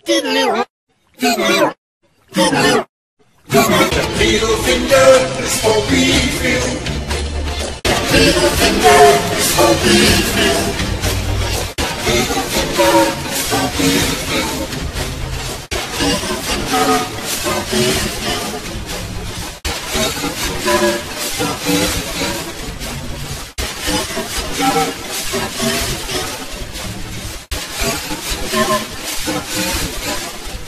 Middle finger is for refill. Middle finger is for refill. Middle finger is for refill. Middle finger is for refill. Middle finger is for refill. Middle finger is for refill.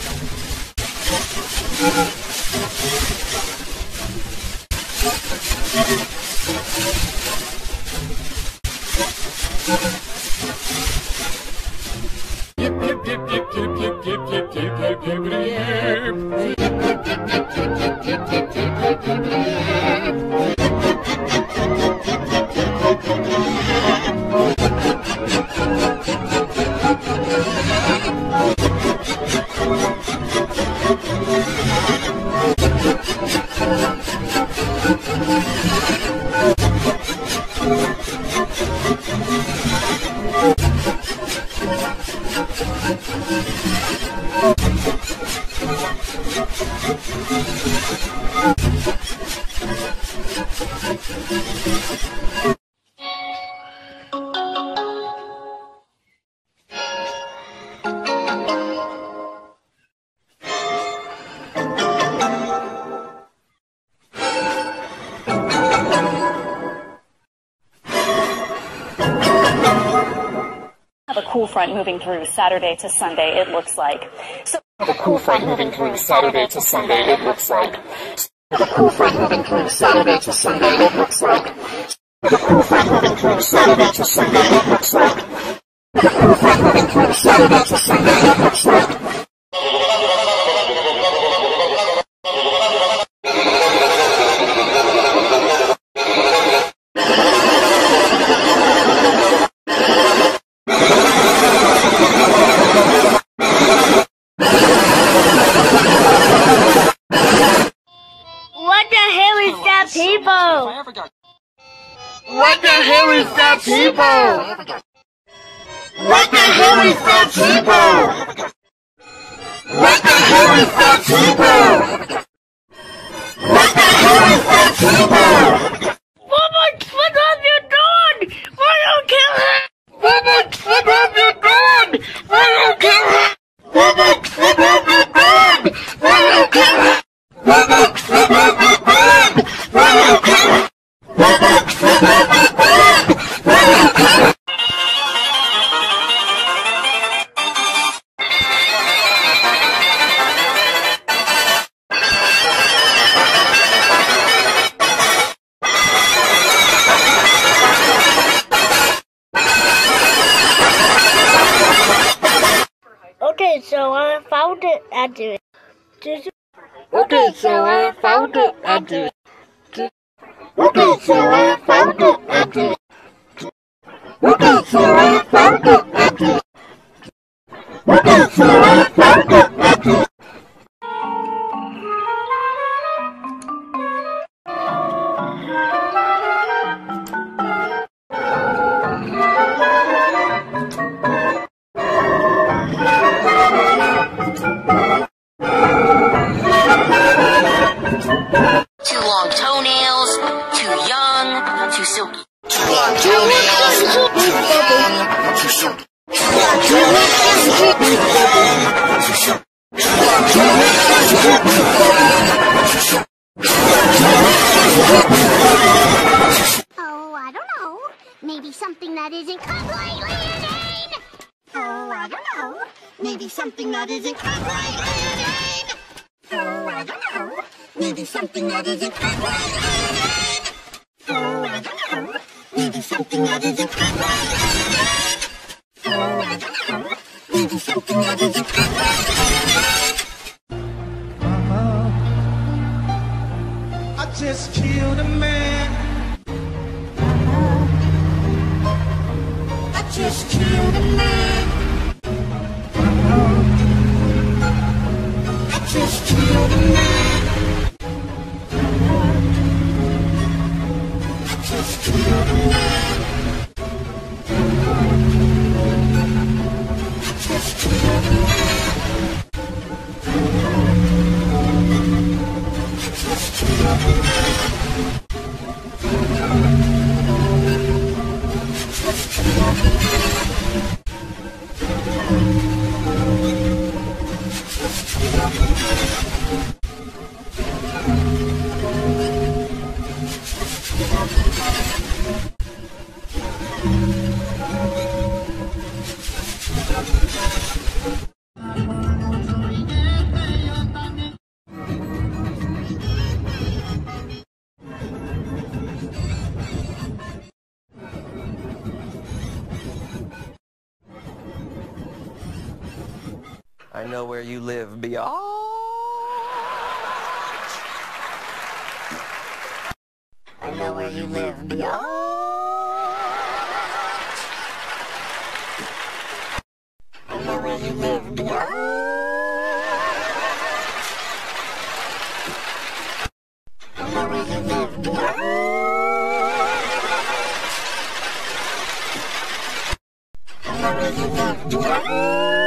A cool front moving through Saturday to Sunday, it looks like. So the cool front moving through Saturday to Sunday, it looks like. The cool front moving through Saturday to Sunday, it looks like. The cool front moving through Saturday to Sunday, it looks like. The cool front moving through Saturday to Sunday, it looks like. What the hell is that, people? What the hell is that, people? What the hell is that, people? What the hell is that, people? What the hell is that, people? Mama, what have you done? Why don't kill her? Mama, what have you done? Why don't kill her? Mama, what have you done? Why don't kill her? Mama, what have you done? Why don't kill her? Mama, what have you done? Why don't kill her? Okay, so I found it at it. Okay, so I found it and it. Okay, so I found it and it. Okay, so I found it and it. Okay, so I found it and it. Too long toenails, too young, too silky. Too long toenails, too young, too silky. Too long toenails, too young, too silky. Too long toenails, too young, too silky. Oh, I don't know. Maybe something that isn't completely inane. Oh, I don't know. Maybe something that isn't completely inane. Oh, I don't know. Maybe something that isn't completely inane. Oh, I don't know. Maybe something that isn't completely inane. Oh, I don't know. Maybe something that isn't completely inane. I just killed a man. I just killed a man. I just killed a man. I just killed a man. I just killed a man. I know where you live, beyond. I know where you live, beyond. I know where you live, beyond. I know where you live, beyond. I know where you live, beyond.